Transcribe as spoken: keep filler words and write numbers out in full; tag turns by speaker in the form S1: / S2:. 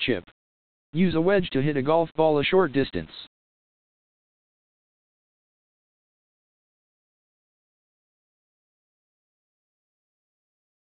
S1: chip. Use a wedge to hit a golf ball a short distance.